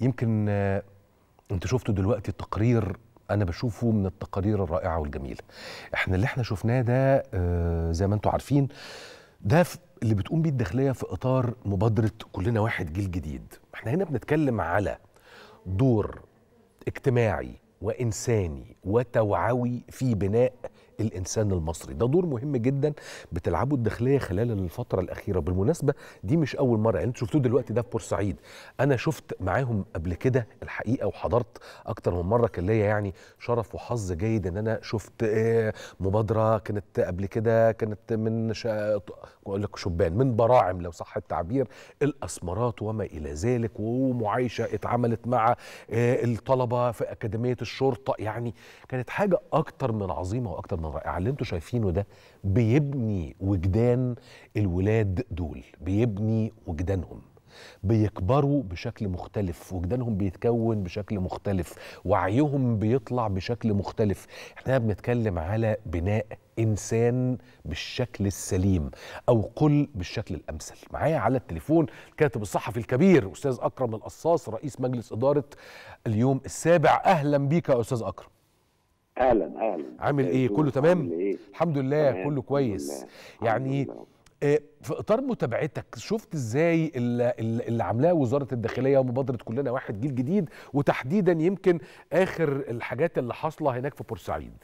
يمكن انتوا شفتوا دلوقتي التقرير، انا بشوفه من التقارير الرائعه والجميله. اللي احنا شفناه ده زي ما انتوا عارفين، ده اللي بتقوم بيه الداخليه في اطار مبادره كلنا واحد جيل جديد. احنا هنا بنتكلم على دور اجتماعي وإنساني وتوعوي في بناء الإنسان المصري. ده دور مهم جدا بتلعبه الداخلية خلال الفترة الأخيرة. بالمناسبة دي مش أول مرة، يعني انتوا شفتوه دلوقتي ده في بورسعيد، أنا شفت معاهم قبل كده الحقيقة وحضرت أكتر من مرة. كان ليا يعني شرف وحظ جيد إن أنا شفت مبادرة كانت قبل كده، كانت من أقول لك شبان من براعم لو صح التعبير، الأسمرات وما إلى ذلك، ومعايشة اتعملت مع الطلبة في أكاديمية الشرطة. يعني كانت حاجة أكتر من عظيمة وأكتر من رائعة. اللي انتوا شايفينه ده بيبني وجدان الولاد دول، بيبني وجدانهم، بيكبروا بشكل مختلف، وجدانهم بيتكون بشكل مختلف، وعيهم بيطلع بشكل مختلف. احنا بنتكلم على بناء إنسان بالشكل السليم، أو قل بالشكل الأمثل. معايا على التليفون الكاتب الصحفي الكبير أستاذ أكرم القصاص، رئيس مجلس إدارة اليوم السابع. أهلا بيك يا أستاذ أكرم. اهلا. عامل ايه؟ كله تمام؟ إيه؟ الحمد لله تمام. كله كويس. الحمد يعني لله. في اطار متابعتك شفت ازاي اللي عاملاه وزاره الداخليه ومبادره كلنا واحد جيل جديد، وتحديدا يمكن اخر الحاجات اللي حاصله هناك في بورسعيد؟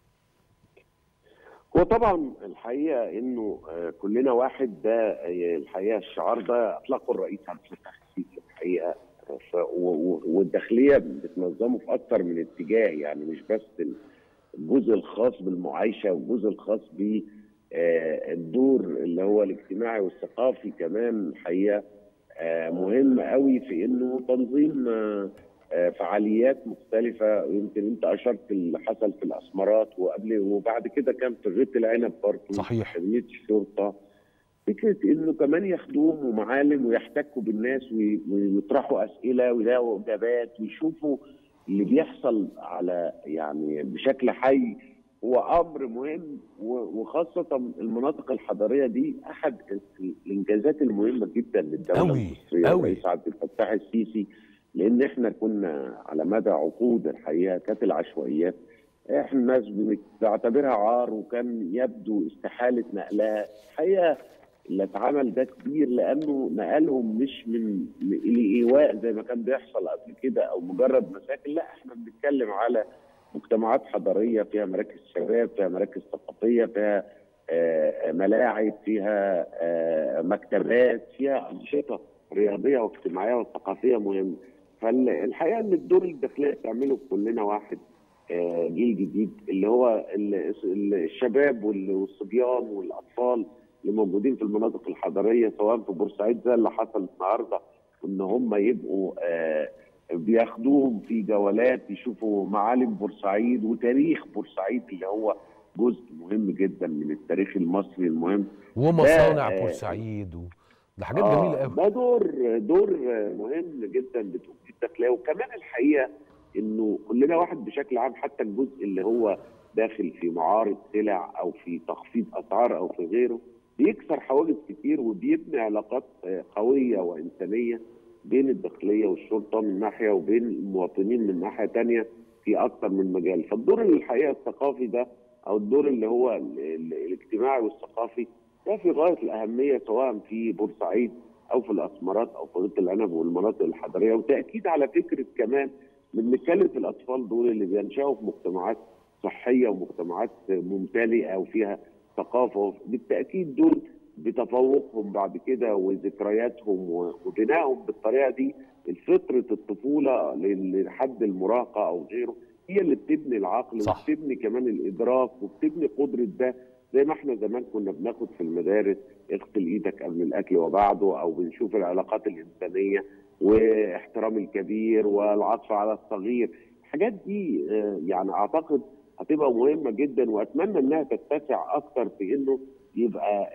هو طبعا الحقيقه انه كلنا واحد، ده الحقيقه الشعار ده اطلقه الرئيس عبد الفتاح السيسي الحقيقه، والداخليه بتنظمه في اكثر من اتجاه، يعني مش بس الجزء الخاص بالمعايشه والجزء الخاص بالدور اللي هو الاجتماعي والثقافي كمان. الحقيقه مهم قوي في انه تنظيم فعاليات مختلفه. يمكن انت اشرت اللي حصل في الاسمرات وقبل وبعد كده كان في غيط العنب برضه، صحيح. اكاديميه الشرطه. فكره انه كمان ياخدوهم ومعالم ويحتكوا بالناس ويطرحوا اسئله ويلاقوا اجابات ويشوفوا اللي بيحصل على يعني بشكل حي، هو امر مهم. وخاصه المناطق الحضريه دي احد الانجازات المهمه جدا للدوله المصريه والرئيس عبد الفتاح السيسي، لان احنا كنا على مدى عقود الحقيقه كانت العشوائيات احنا الناس بنعتبرها عار، وكان يبدو استحاله نقلها. الحقيقه اللي اتعمل ده كبير، لانه نقلهم مش من الايواء زي ما كان بيحصل قبل كده او مجرد مساكن، لا احنا بنتكلم على مجتمعات حضريه فيها مراكز شباب، فيها مراكز ثقافيه، فيها ملاعب، فيها مكتبات، فيها انشطه رياضيه واجتماعيه وثقافيه مهمه. فالحقيقه ان الدور الداخليه بتعمله كلنا واحد جيل جديد، اللي هو الشباب والصبيان والاطفال اللي موجودين في المناطق الحضريه سواء في بورسعيد زي اللي حصل النهارده، ان هم يبقوا بياخدوهم في جولات يشوفوا معالم بورسعيد وتاريخ بورسعيد اللي هو جزء مهم جدا من التاريخ المصري المهم، ومصانع بورسعيد ده حاجات جميله قوي. ده دور مهم جدا بتقوم بيه الداخليه. وكمان الحقيقه انه كلنا واحد بشكل عام، حتى الجزء اللي هو داخل في معارض سلع او في تخفيض اسعار او في غيره، بيكسر حواجز كتير وبيبني علاقات قويه وانسانيه بين الداخليه والشرطه من ناحيه وبين المواطنين من ناحيه ثانيه في اكثر من مجال. فالدور الحقيقه الثقافي ده او الدور اللي هو الاجتماعي والثقافي ده في غايه الاهميه، سواء في بورسعيد او في الاسمرات او في غيط العنب والمناطق الحضريه. وتاكيد على فكره كمان بنتكلم في الاطفال دول اللي بينشأوا في مجتمعات صحيه ومجتمعات ممتلئه وفيها ثقافه، بالتاكيد دول بتفوقهم بعد كده وذكرياتهم وبنائهم بالطريقه دي فتره الطفوله لحد المراهقه او غيره هي اللي بتبني العقل. صح. وبتبني كمان الادراك وبتبني قدره ده، زي ما احنا زمان كنا بناخد في المدارس اغسل ايدك قبل الاكل وبعده، او بنشوف العلاقات الانسانيه واحترام الكبير والعطف على الصغير. الحاجات دي يعني اعتقد هتبقى مهمه جدا، واتمنى انها تتسع اكثر في انه يبقى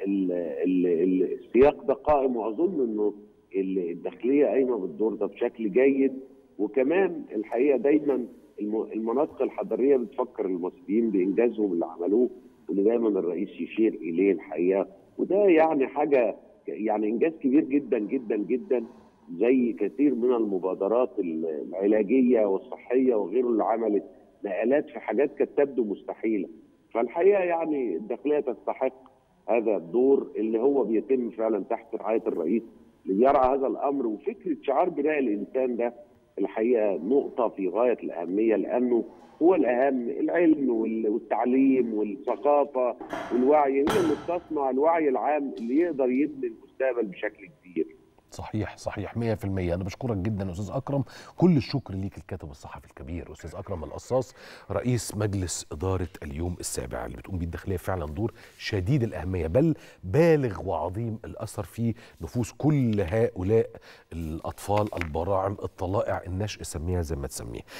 السياق ده قائم. واظن انه الداخليه قايمه بالدور ده بشكل جيد. وكمان الحقيقه دايما المناطق الحضريه بتفكر المصريين بانجازهم اللي عملوه، واللي دايما الرئيس يشير اليه الحقيقه، وده يعني حاجه يعني انجاز كبير جدا جدا جدا زي كثير من المبادرات العلاجيه والصحيه وغيره اللي عملت نقلات في حاجات كانت تبدو مستحيله. فالحقيقه يعني الداخليه تستحق هذا الدور اللي هو بيتم فعلا تحت رعايه الرئيس اللي بيرعى هذا الامر. وفكره شعار بناء الانسان ده الحقيقه نقطه في غايه الاهميه، لانه هو الاهم. العلم والتعليم والثقافه والوعي هي اللي بتصنع الوعي العام اللي يقدر يبني المستقبل بشكل كبير. صحيح صحيح 100%. انا بشكرك جدا استاذ اكرم، كل الشكر ليك الكاتب الصحفي الكبير استاذ اكرم القصاص رئيس مجلس اداره اليوم السابع، اللي بتقوم بيه الداخليه فعلا دور شديد الاهميه بل بالغ وعظيم الاثر في نفوس كل هؤلاء الاطفال البراعم الطلائع النشء، سميها زي ما تسميه.